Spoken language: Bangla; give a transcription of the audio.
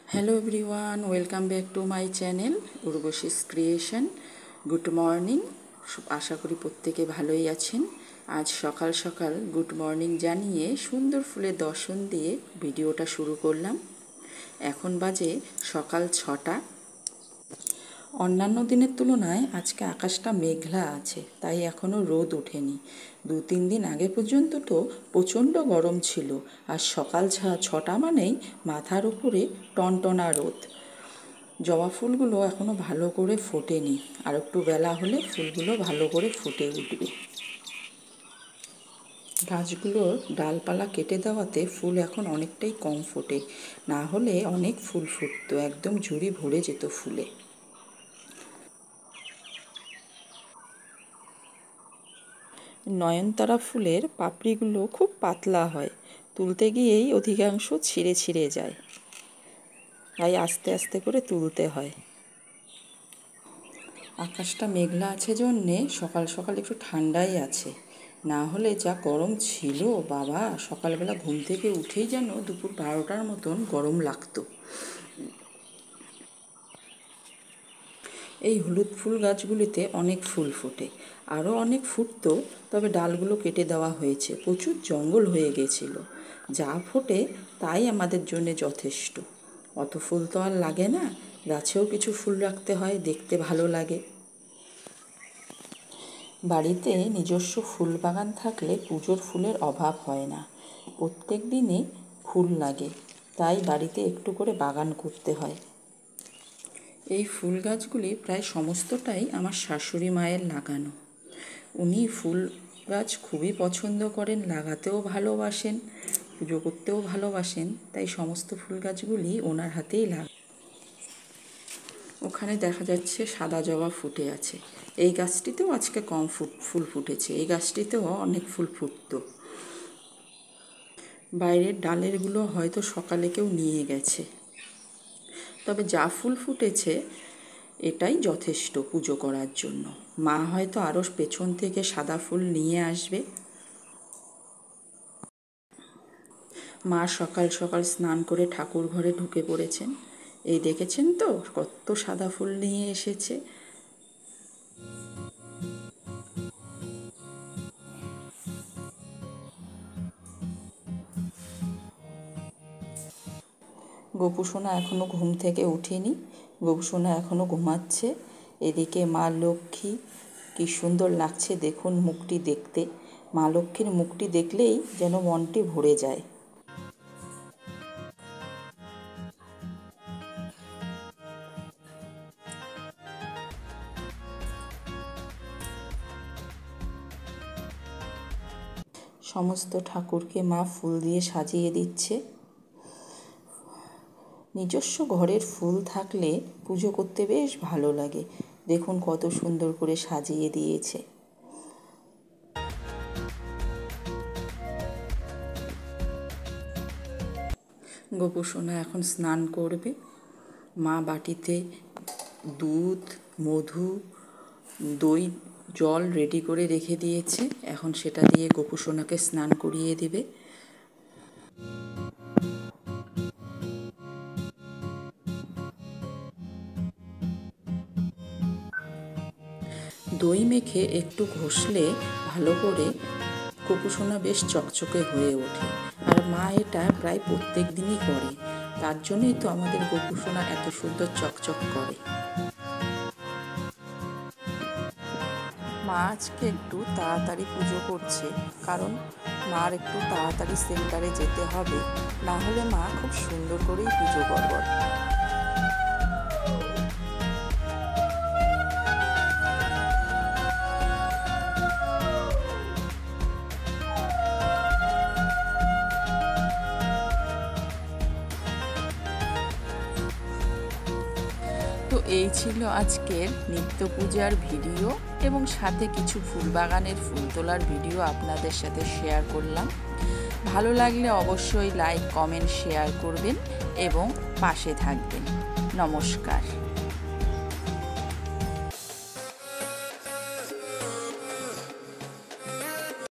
Hello everyone, welcome back to my channel Urvashi's creation. Good morning. আশা করি প্রত্যেকে ভালোই আছেন। আজ সকাল সকাল গুড মর্নিং জানিয়ে সুন্দর ফুলের দর্শন দিয়ে ভিডিওটা শুরু করলাম। এখন বাজে সকাল 6টা। অন্যান্য দিনের তুলনায় আজকে আকাশটা মেঘলা আছে, তাই এখনও রোদ ওঠেনি। 2-3 দিন আগে পর্যন্ত তো প্রচণ্ড গরম ছিল, আর সকাল 6টা মানেই মাথার উপরে টনটনা রোদ। জবা ফুলগুলো এখনও ভালো করে ফোটেনি, আর একটু বেলা হলে ফুলগুলো ভালো করে ফুটে উঠবে। গাছগুলোর ডালপালা কেটে দেওয়াতে ফুল এখন অনেকটাই কম ফোটে, না হলে অনেক ফুল ফুটতো, একদম ঝুড়ি ভরে যেত ফুলে। নয়নতারা ফুলের পাপড়িগুলো খুব পাতলা হয়, তুলতে গিয়েই অধিকাংশ ছিঁড়ে ছিঁড়ে যায়, তাই আস্তে আস্তে করে তুলতে হয়। আকাশটা মেঘলা আছে জন্যে সকাল সকাল একটু ঠান্ডাই আছে, না হলে যা গরম ছিল বাবা, সকালবেলা ঘুম থেকে উঠেই যেন দুপুর 12টার মতন গরম লাগতো। এই হলুদ ফুল গাছগুলিতে অনেক ফুল ফোটে, আরও অনেক ফুটতো, তবে ডালগুলো কেটে দেওয়া হয়েছে, প্রচুর জঙ্গল হয়ে গেছিল। যা ফোটে তাই আমাদের জন্যে যথেষ্ট। অত ফুল তো আর লাগে না, গাছেও কিছু ফুল রাখতে হয়, দেখতে ভালো লাগে। বাড়িতে নিজস্ব ফুল বাগান থাকলে পুজোর ফুলের অভাব হয় না। প্রত্যেক দিনই ফুল লাগে, তাই বাড়িতে একটু করে বাগান করতে হয়। এই ফুল গাছগুলি প্রায় সমস্তটাই আমার শাশুড়ি মায়ের লাগানো। উনি ফুল গাছ খুবই পছন্দ করেন, লাগাতেও ভালোবাসেন, পুজো করতেও ভালোবাসেন, তাই সমস্ত ফুল গাছগুলি ওনার হাতেই ওখানে দেখা যাচ্ছে সাদা জবা ফুটে আছে। এই গাছটিতেও আজকে কম ফুল ফুটেছে, এই গাছটিতেও অনেক ফুল ফুটতো। বাইরের ডালেরগুলো হয়তো সকালে কেউ নিয়ে গেছে, তবে যা ফুল ফুটেছে এটাই যথেষ্ট পুজো করার জন্য। মা হয়তো আরও পেছন থেকে সাদা ফুল নিয়ে আসবে। মা সকাল সকাল স্নান করে ঠাকুর ঘরে ঢুকে পড়েছেন। এই দেখেছেন তো কত সাদা ফুল নিয়ে এসেছে। গোপুসোনা এখনও ঘুম থেকে ওঠেনি, গোপুসোনা এখনও ঘুমাচ্ছে। এদিকে মা লক্ষ্মী, কি সুন্দর লাগছে দেখুন মুখটি দেখতে। মা লক্ষ্মীর মুখটি দেখলেই যেন মনটি ভরে যায়। সমস্ত ঠাকুরকে মা ফুল দিয়ে সাজিয়ে দিচ্ছে। নিজস্ব ঘরের ফুল থাকলে পুজো করতে বেশ ভালো লাগে। দেখুন কত সুন্দর করে সাজিয়ে দিয়েছে। গোপুসোনা এখন স্নান করবে। মা বাটিতে দুধ, মধু, দই, জল রেডি করে রেখে দিয়েছে, এখন সেটা দিয়ে গোপুসোনাকে স্নান করিয়ে দেবে। দই মেখে একটু ঘষলে ভালো করে গোপুসোনা বেশ চকচকে হয়ে ওঠে, আর মা এটা প্রায় প্রত্যেক দিনই করে, তার জন্যই তো আমাদের গোপুসোনা এত সুন্দর চকচক করে। মা আজকে একটু তাড়াতাড়ি পুজো করছে, কারণ মার একটু তাড়াতাড়ি সেন্টারে যেতে হবে, না হলে মা খুব সুন্দর করেই পুজো করবেন। তো এই ছিল আজকের নিত্য পূজার ভিডিও, এবং সাথে কিছু ফুল বাগানের ফুল তোলার ভিডিও আপনাদের সাথে শেয়ার করলাম। ভালো লাগলে অবশ্যই লাইক, কমেন্ট, শেয়ার করবেন এবং পাশে থাকবেন। নমস্কার।